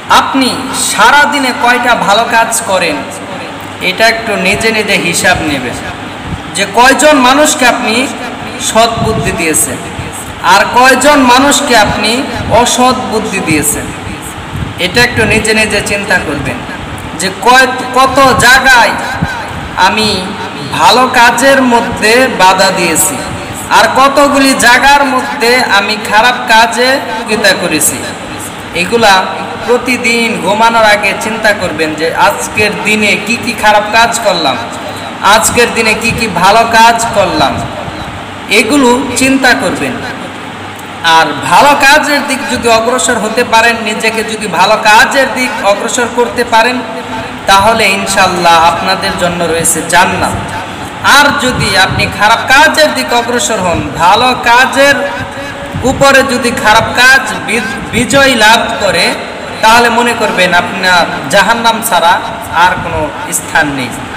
আপনি সারা দিনে কয়টা ভালো কাজ করেন এটা একটু নিজে নিজে হিসাব নেবেন, যে কয়জন মানুষকে আপনি সৎ বুদ্ধি দিয়েছেন আর কয়জন মানুষকে আপনি অসৎ বুদ্ধি দিয়েছেন। এটা একটু নিজে নিজে চিন্তা করবেন যে কত জায়গায় আমি ভালো কাজের মধ্যে বাধা দিয়েছি আর কতগুলি জায়গার মধ্যে আমি খারাপ কাজে সহযোগিতা করেছি। এগুলা প্রতিদিন ঘুমানোর আগে চিন্তা করবেন যে আজকের দিনে কি কি খারাপ কাজ করলাম, আজকের দিনে কি কি ভালো কাজ করলাম, এগুলো চিন্তা করবেন। আর ভালো কাজের দিক যদি অগ্রসর হতে পারেন, নিজেকে যদি ভালো কাজের দিক অগ্রসর করতে পারেন, তাহলে ইনশাআল্লাহ আপনাদের জন্য রয়েছে জান্নাত। আর যদি আপনি খারাপ কাজের দিক অগ্রসর হন, ভালো কাজের উপরে যদি খারাপ কাজ বিজয় লাভ করে, তাহলে মনে করবেন আপনার জাহান্নাম ছাড়া আর কোনো স্থান নেই।